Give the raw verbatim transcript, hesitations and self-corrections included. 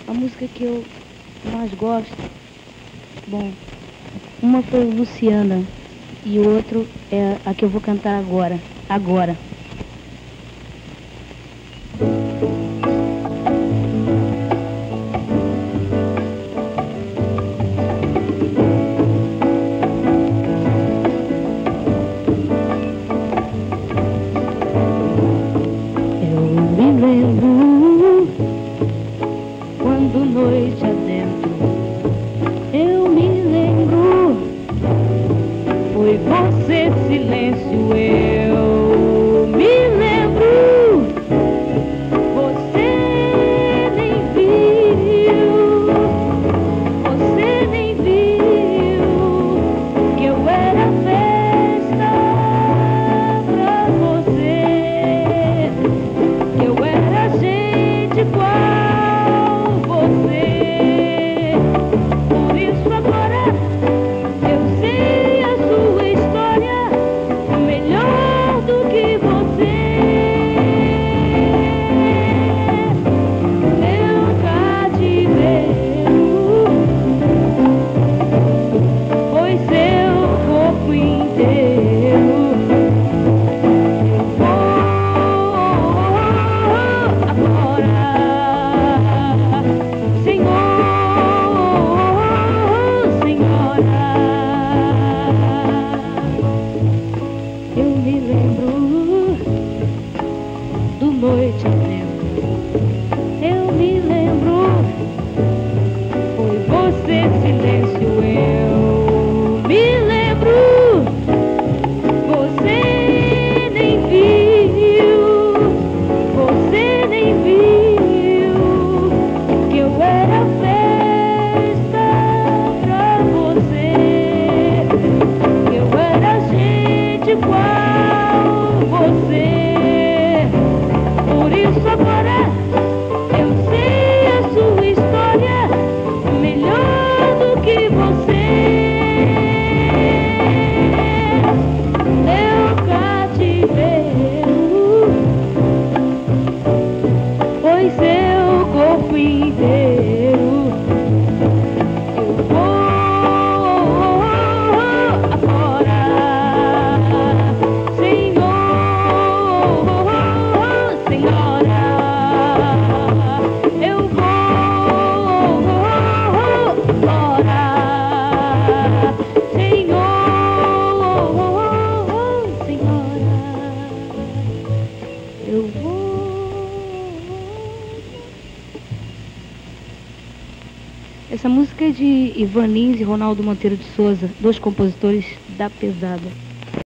A música que eu mais gosto, bom, uma foi Luciana e o outro é a que eu vou cantar agora, agora. Quando noite adentro, eu me lembro, foi você silêncio, eu me lembro, você nem viu, você nem viu, que eu era festa pra você, que eu era gente igual. Por isso agora eu sei a sua história melhor do que você. Meu cativeiro foi seu corpo inteiro. Eu me lembro do noite adentro, eu me lembro, foi você silêncio, eu me lembro, você nem viu, você nem viu, que eu era festa pra você, que eu era gente igual você. Por isso agora eu sei a sua história melhor do que você. Meu cativeiro foi seu corpo inteiro. Eu vou agora, eu vou embora, Senhor, Senhora, eu vou. Essa música é de Ivan Lins e Ronaldo Monteiro de Souza, dois compositores da pesada.